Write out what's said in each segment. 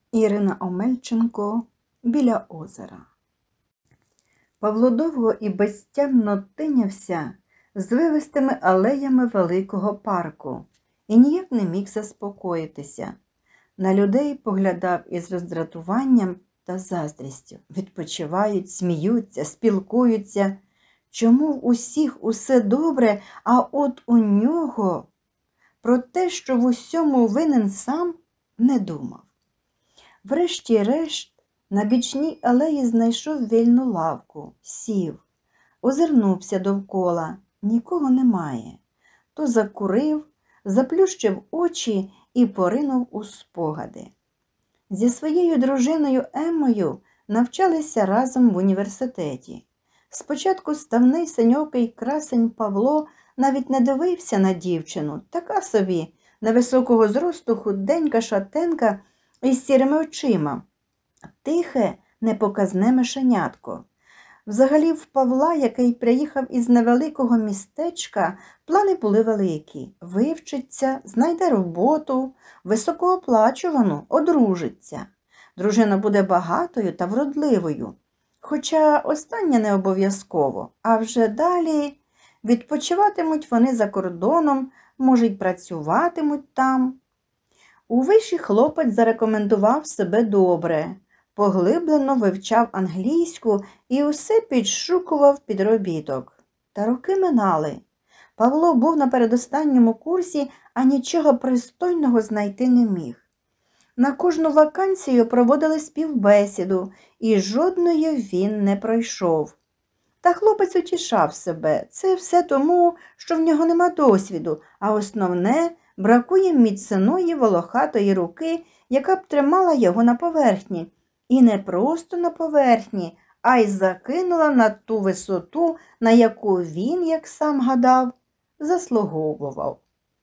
Ірина Омельченко «Біля озера». Павло довго і безтямно тинявся звивистими алеями великого парку і ніяк не міг заспокоїтися. На людей поглядав із роздратуванням та заздрістю. Відпочивають, сміються, спілкуються. Чому в усіх усе добре, а от у нього про те, що в усьому винен сам, не думав. Врешті-решт, на бічній алеї знайшов вільну лавку, сів, озирнувся довкола, нікого немає. То закурив, заплющив очі і поринув у спогади. Зі своєю дружиною Еммою навчалися разом в університеті. Спочатку ставний синьокий красень Павло навіть не дивився на дівчину, така собі, невисокого зросту худенька шатенка із сірими очима. Тихе, непоказне мишенятко. Взагалі в Павла, який приїхав із невеликого містечка, плани були великі. Вивчиться, знайде роботу, високооплачувану, одружиться. Дружина буде багатою та вродливою. Хоча останнє не обов'язково, а вже далі відпочиватимуть вони за кордоном, може й працюватимуть там. У виші хлопець зарекомендував себе добре, поглиблено вивчав англійську і усе підшукував підробіток. Та роки минали. Павло був на передостанньому курсі, а нічого пристойного знайти не міг. На кожну вакансію проводили співбесіду, і жодної він не пройшов. Та хлопець утішав себе. Це все тому, що в нього нема досвіду, а основне – бракує міцної волохатої руки, яка б тримала його на поверхні. І не просто на поверхні, а й закинула на ту висоту, на яку він, як сам гадав, заслуговував.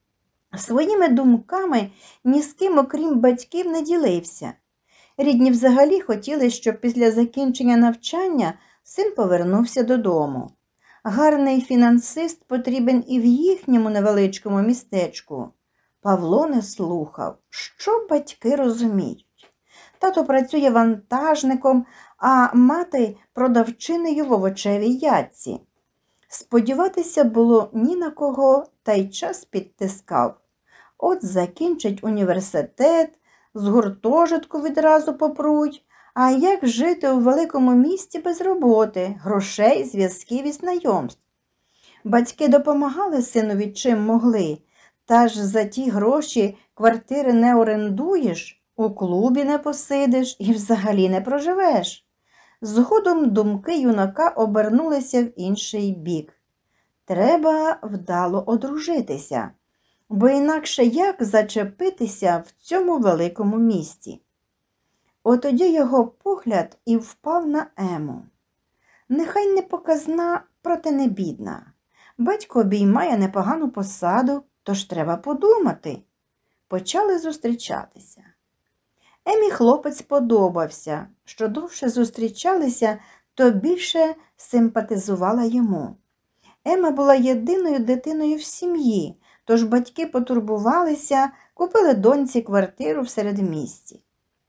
Своїми думками ні з ким, окрім батьків, не ділився. Рідні взагалі хотіли, щоб після закінчення навчання син повернувся додому. Гарний фінансист потрібен і в їхньому невеличкому містечку. Павло не слухав, що батьки розуміють. Тато працює вантажником, а мати продавчинею в овочевій ятці. Сподіватися було ні на кого, та й час підтискав. От закінчить університет, з гуртожитку відразу попруть. А як жити у великому місті без роботи, грошей, зв'язків і знайомств? Батьки допомагали синові чим могли, та ж за ті гроші квартири не орендуєш, у клубі не посидиш і взагалі не проживеш. Згодом думки юнака обернулися в інший бік. Треба вдало одружитися, бо інакше як зачепитися в цьому великому місті? Отоді його погляд і впав на Ему. Нехай не показна, проте не бідна. Батько обіймає непогану посаду, тож треба подумати. Почали зустрічатися. Емі хлопець подобався. Що довше зустрічалися, то більше симпатизувала йому. Ема була єдиною дитиною в сім'ї, тож батьки потурбувалися, купили доньці квартиру в середмісті.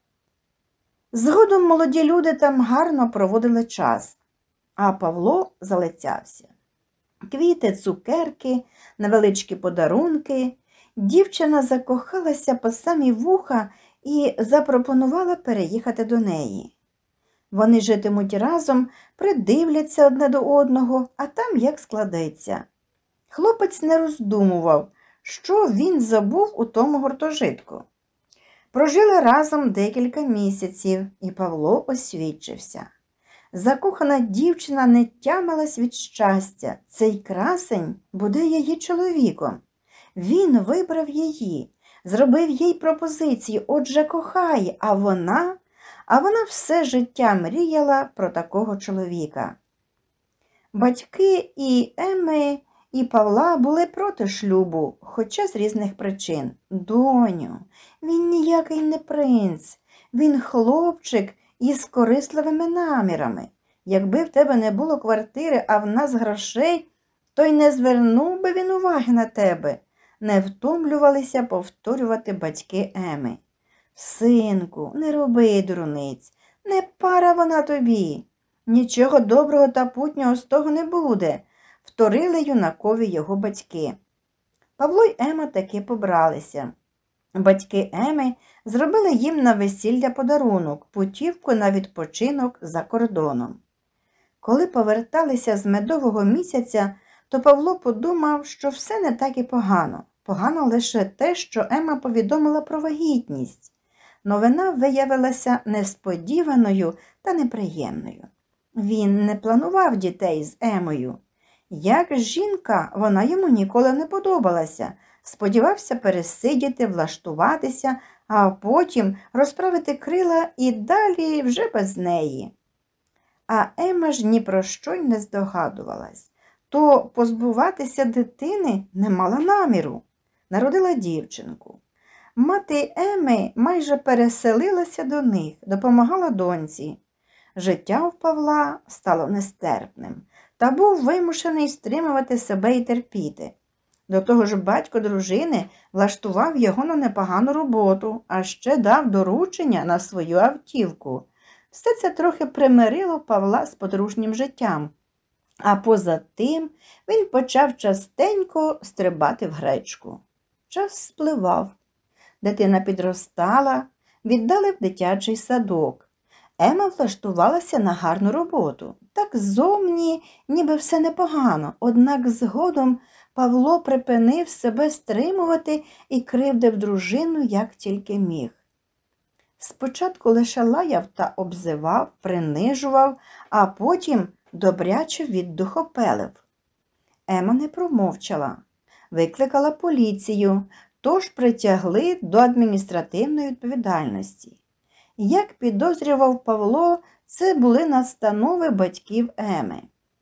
Згодом молоді люди там гарно проводили час, а Павло залицявся. Квіти, цукерки, невеличкі подарунки. Дівчина закохалася по самі вуха і запропонувала переїхати до неї. Вони житимуть разом, придивляться одне до одного, а там як складеться. Хлопець не роздумував, що він забув у тому гуртожитку. Прожили разом декілька місяців, і Павло освідчився. Закохана дівчина не тямилась від щастя. Цей красень буде її чоловіком. Він вибрав її, зробив їй пропозицію, отже кохає, а вона все життя мріяла про такого чоловіка. Батьки і Еми, і Павла були проти шлюбу, хоча з різних причин. Доню, він ніякий не принц, він хлопчик із корисливими намірами. Якби в тебе не було квартири, а в нас грошей, то й не звернув би він уваги на тебе. Не втомлювалися повторювати батьки Еми. Синку, не роби дурниць, не пара вона тобі. Нічого доброго та путнього з того не буде, вторили юнакові його батьки. Павло й Ема таки побралися. Батьки Еми зробили їм на весілля подарунок – путівку на відпочинок за кордоном. Коли поверталися з медового місяця, то Павло подумав, що все не так і погано. Погано лише те, що Ема повідомила про вагітність. Новина виявилася несподіваною та неприємною. Він не планував дітей з Емою. Як жінка, вона йому ніколи не подобалася. Сподівався пересидіти, влаштуватися, а потім розправити крила і далі вже без неї. А Ема ж ні про що й не здогадувалась. То позбуватися дитини не мала наміру. Народила дівчинку. Мати Еми майже переселилася до них, допомагала доньці. Життя в Павла стало нестерпним, та був вимушений стримувати себе і терпіти. До того ж батько дружини влаштував його на непогану роботу, а ще дав доручення на свою автівку. Все це трохи примирило Павла з подружнім життям. А поза тим він почав частенько стрибати в гречку. Час спливав. Дитина підростала, віддали в дитячий садок. Ема влаштувалася на гарну роботу. Так ззовні ніби все непогано, однак згодом Павло припинив себе стримувати і кривдив дружину, як тільки міг. Спочатку лише лаяв та обзивав, принижував, а потім добряче віддухопелив. Ема не промовчала, викликала поліцію, тож притягли до адміністративної відповідальності. Як підозрював Павло, це були настанови батьків Еми.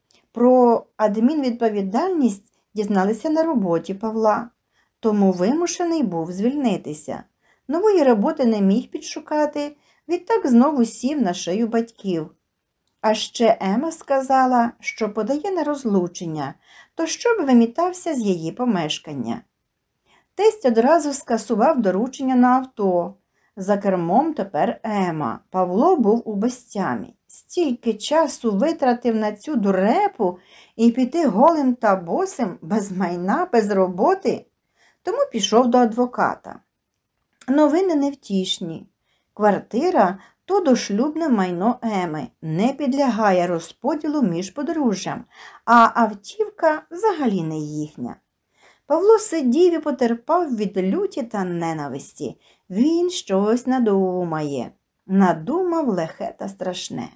Про адмінвідповідальність дізналися на роботі Павла, тому вимушений був звільнитися. Нової роботи не міг підшукати, відтак знову сів на шию батьків. А ще Ема сказала, що подає на розлучення, то щоб вимітався з її помешкання. Тесть одразу скасував доручення на авто. За кермом тепер Ема. Павло був у безтямі. Стільки часу витратив на цю дурепу і піти голим та босим, без майна, без роботи. Тому пішов до адвоката. Новини невтішні. Квартира – то дошлюбне майно Еми, не підлягає розподілу між подружжям, а автівка взагалі не їхня. Павло сидів і потерпав від люті та ненависті. Він щось надумає. Надумав лихе та страшне.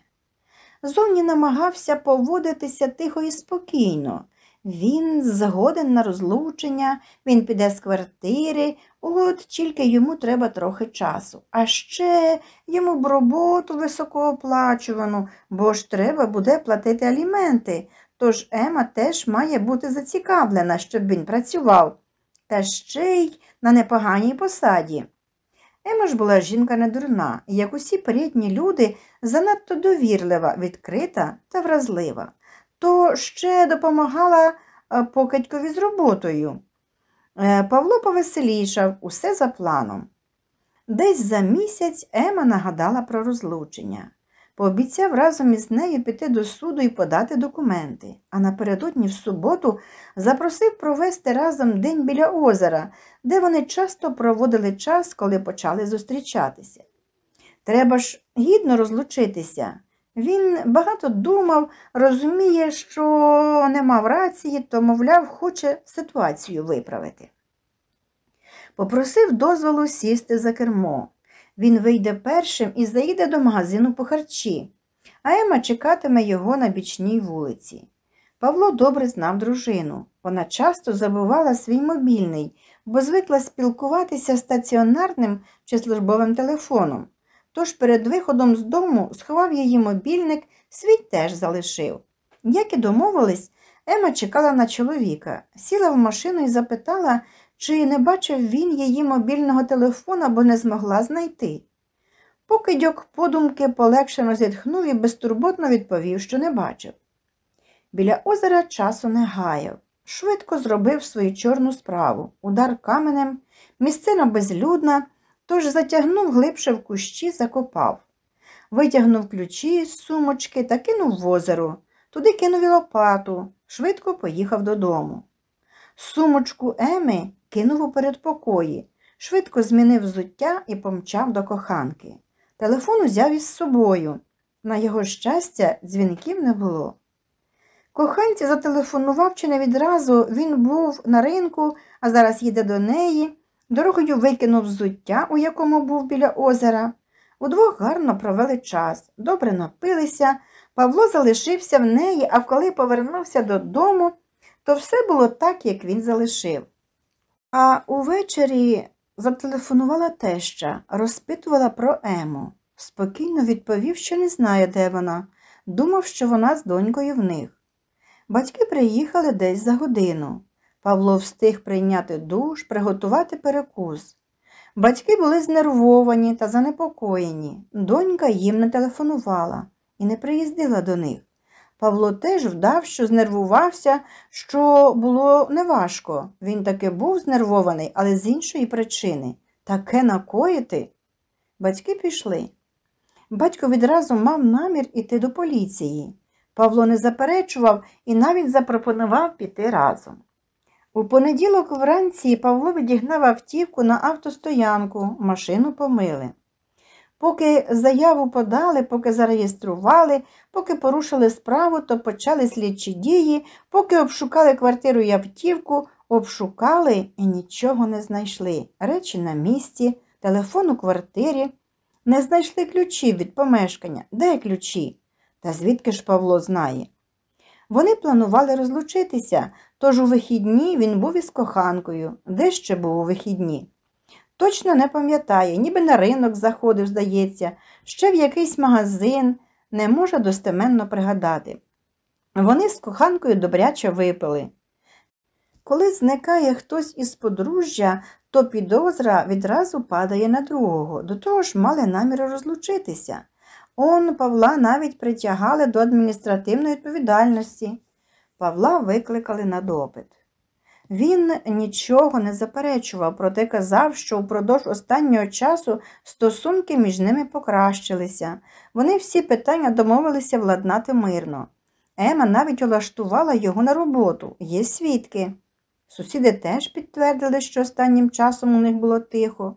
Зовні намагався поводитися тихо і спокійно. Він згоден на розлучення, він піде з квартири, от тільки йому треба трохи часу. А ще йому б роботу високооплачувану, бо ж треба буде платити аліменти. Тож Ема теж має бути зацікавлена, щоб він працював. Та ще й на непоганій посаді. Ема ж була жінка недурна, і, як усі порядні люди, занадто довірлива, відкрита та вразлива. То ще допомагала покидькові з роботою. Павло повеселішав, усе за планом. Десь за місяць Ема нагадала про розлучення. Пообіцяв разом із нею піти до суду і подати документи, а напередодні в суботу запросив провести разом день біля озера, де вони часто проводили час, коли почали зустрічатися. Треба ж гідно розлучитися. Він багато думав, розуміє, що не мав рації, то, мовляв, хоче ситуацію виправити. Попросив дозволу сісти за кермо. Він вийде першим і заїде до магазину по харчі, а Ема чекатиме його на бічній вулиці. Павло добре знав дружину. Вона часто забувала свій мобільний, бо звикла спілкуватися стаціонарним чи службовим телефоном. Тож перед виходом з дому сховав її мобільник, свій теж залишив. Як і домовились, Ема чекала на чоловіка, сіла в машину і запитала, чи не бачив він її мобільного телефона, бо не змогла знайти. Покидьок подумки полегшено зітхнув і безтурботно відповів, що не бачив. Біля озера часу не гаяв. Швидко зробив свою чорну справу. Удар каменем, місцина безлюдна, тож затягнув глибше в кущі, закопав. Витягнув ключі з сумочки та кинув в озеро. Туди кинув і лопату, швидко поїхав додому. Сумочку Еми кинув у передпокої, швидко змінив взуття і помчав до коханки. Телефон узяв із собою. На його щастя, дзвінків не було. Коханці зателефонував чи не відразу, він був на ринку, а зараз їде до неї. Дорогою викинув взуття, у якому був біля озера. Удвох гарно провели час, добре напилися. Павло залишився в неї, а коли повернувся додому, то все було так, як він залишив. А увечері зателефонувала теща, розпитувала про Ему. Спокійно відповів, що не знає, де вона. Думав, що вона з донькою в них. Батьки приїхали десь за годину. Павло встиг прийняти душ, приготувати перекус. Батьки були знервовані та занепокоєні. Донька їм не телефонувала і не приїздила до них. Павло теж вдав, що знервувався, що було неважко. Він таки був знервований, але з іншої причини. Таке накоїти? Батьки пішли. Батько відразу мав намір іти до поліції. Павло не заперечував і навіть запропонував піти разом. У понеділок вранці Павло відігнав автівку на автостоянку, машину помили. Поки заяву подали, поки зареєстрували, поки порушили справу, то почали слідчі дії, поки обшукали квартиру і автівку, обшукали і нічого не знайшли. Речі на місці, телефон у квартирі. Не знайшли ключів від помешкання. Де ключі? Та звідки ж Павло знає? Вони планували розлучитися, тож у вихідні він був із коханкою. Де ще був у вихідні? Точно не пам'ятає, ніби на ринок заходив, здається, ще в якийсь магазин, не може достеменно пригадати. Вони з коханкою добряче випили. Коли зникає хтось із подружжя, то підозра відразу падає на другого, до того ж мали намір розлучитися. Павла навіть притягали до адміністративної відповідальності. Павла викликали на допит. Він нічого не заперечував, проте казав, що впродовж останнього часу стосунки між ними покращилися. Вони всі питання домовилися владнати мирно. Ема навіть улаштувала його на роботу. Є свідки. Сусіди теж підтвердили, що останнім часом у них було тихо.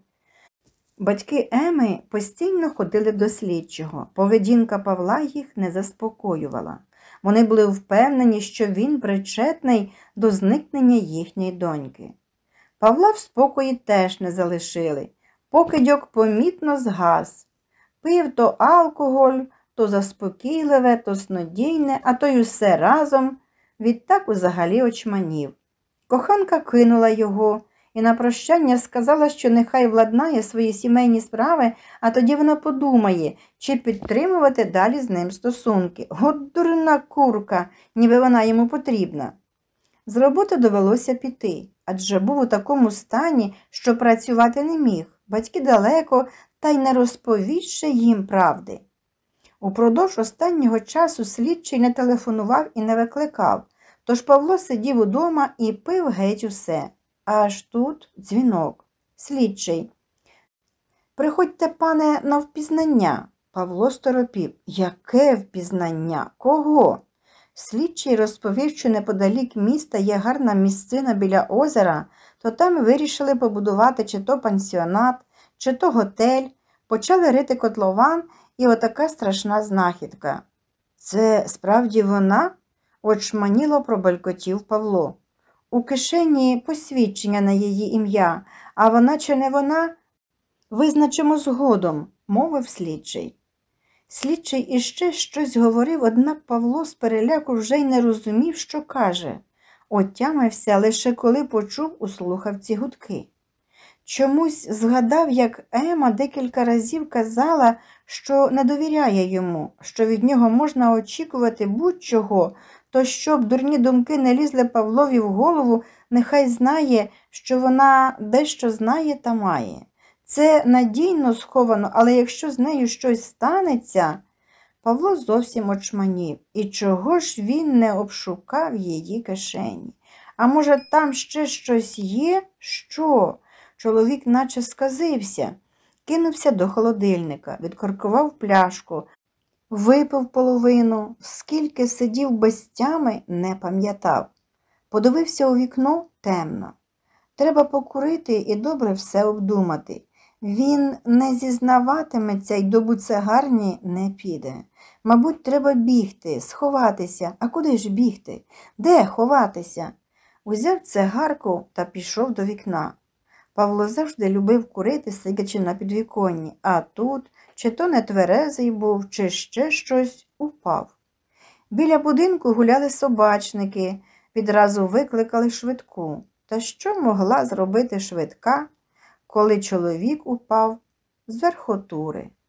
Батьки Еми постійно ходили до слідчого. Поведінка Павла їх не заспокоювала. Вони були впевнені, що він причетний до зникнення їхньої доньки. Павла в спокої теж не залишили. Покидьок помітно згас. Пив то алкоголь, то заспокійливе, то снодійне, а то й усе разом. Відтак взагалі очманів. Коханка кинула його і на прощання сказала, що нехай владнає свої сімейні справи, а тоді вона подумає, чи підтримувати далі з ним стосунки. От дурна курка, ніби вона йому потрібна. З роботи довелося піти, адже був у такому стані, що працювати не міг. Батьки далеко, та й не розповівши їм правди. Упродовж останнього часу слідчий не телефонував і не викликав, тож Павло сидів удома і пив геть усе. Аж тут дзвінок. Слідчий. «Приходьте, пане, на впізнання». Павло сторопів. Яке впізнання? Кого? Слідчий розповів, що неподалік міста є гарна місцина біля озера, то там вирішили побудувати чи то пансіонат, чи то готель. Почали рити котлован, і отака страшна знахідка. Це справді вона? Очманіло пробелькотів Павло. У кишені посвідчення на її ім'я, а вона чи не вона? Визначимо згодом, мовив слідчий. Слідчий іще щось говорив, однак Павло з переляку вже й не розумів, що каже. Отямився лише коли почув у слухавці гудки. Чомусь згадав, як Ема декілька разів казала, що не довіряє йому, що від нього можна очікувати будь-чого, то щоб дурні думки не лізли Павлові в голову, нехай знає, що вона дещо знає та має. Це надійно сховано, але якщо з нею щось станеться… Павло зовсім очманів. І чого ж він не обшукав її кишені? А може, там ще щось є? Що? Чоловік наче сказився. кинувся до холодильника, відкоркував пляшку, випив половину, скільки сидів без тями, не пам'ятав. Подивився у вікно – темно. Треба покурити і добре все обдумати. Він не зізнаватиметься й до буцегарні не піде. Мабуть, треба бігти, сховатися. А куди ж бігти? Де ховатися? Узяв цигарку та пішов до вікна. Павло завжди любив курити, сидячи на підвіконні, а тут чи то нетверезий був, чи ще щось упав. Біля будинку гуляли собачники, відразу викликали швидку. Та що могла зробити швидка, коли чоловік упав з верхотури?